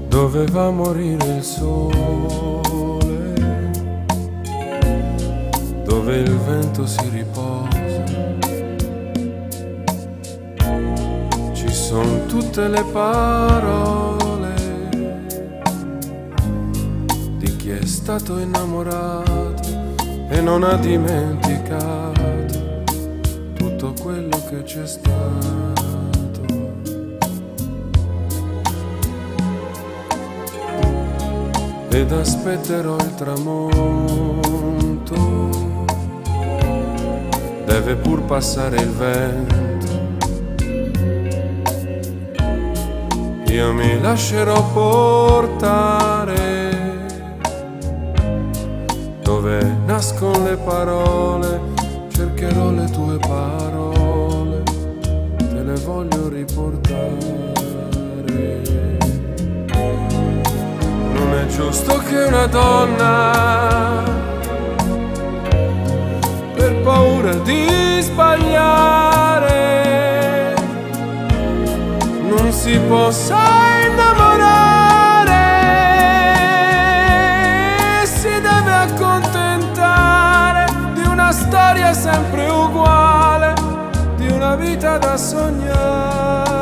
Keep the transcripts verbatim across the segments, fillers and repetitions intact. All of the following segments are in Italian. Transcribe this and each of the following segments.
Doveva morire il sole, dove il vento si riposa. Ci sono tutte le parole di chi è stato innamorato e non ha dimenticato tutto quello che c'è stato. Ed aspetterò il tramonto, deve pur passare il vento. Io mi lascerò portare dove nascono le parole, cercherò le tue parole, te le voglio riportare. Non è giusto che una donna, per paura di sbagliare, non si possa innamorare, si deve accontentare di una storia sempre uguale, di una vita da sognare.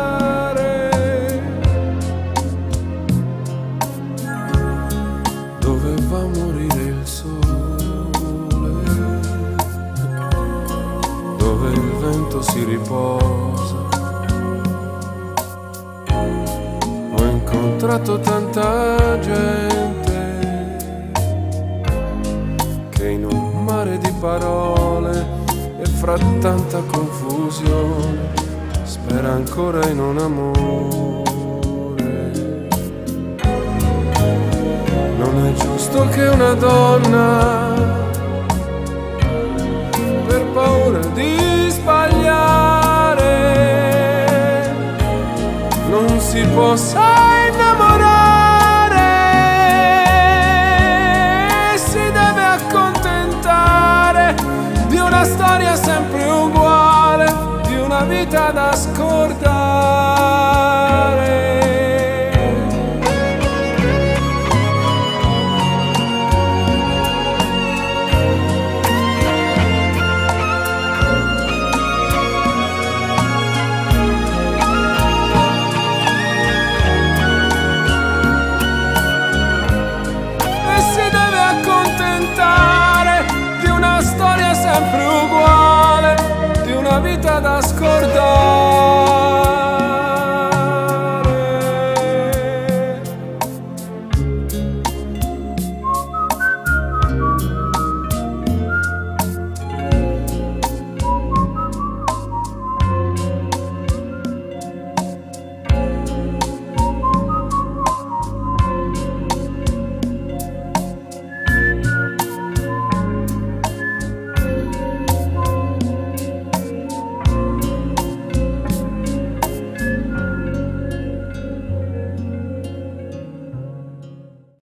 Doveva morire il sole, dove il vento si riposa. Ho incontrato tanta gente che in un mare di parole e fra tanta confusione spera ancora in un amore. Non è giusto che una donna, per paura di sbagliare, non si possa innamorare, si deve accontentare di una storia sempre uguale, di una vita da scordare.